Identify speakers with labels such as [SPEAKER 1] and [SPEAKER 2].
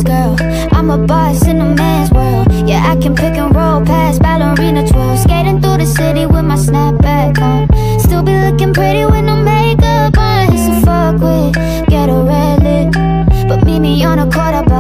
[SPEAKER 1] man's girl. I'm a boss in a man's world. Yeah, I can pick and roll past ballerina twirls. Skating through the city with my snapback on. Still be looking pretty with no makeup on. It's a fuck with, get a red lip, but meet me on a court up